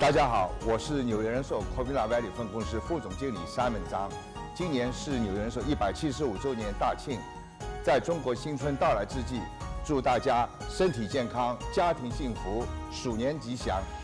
大家好，我是纽约人寿 Covina Valley 分公司副总经理 Simon 张。今年是纽约人寿175周年大庆，在中国新春到来之际，祝大家身体健康、家庭幸福、鼠年吉祥。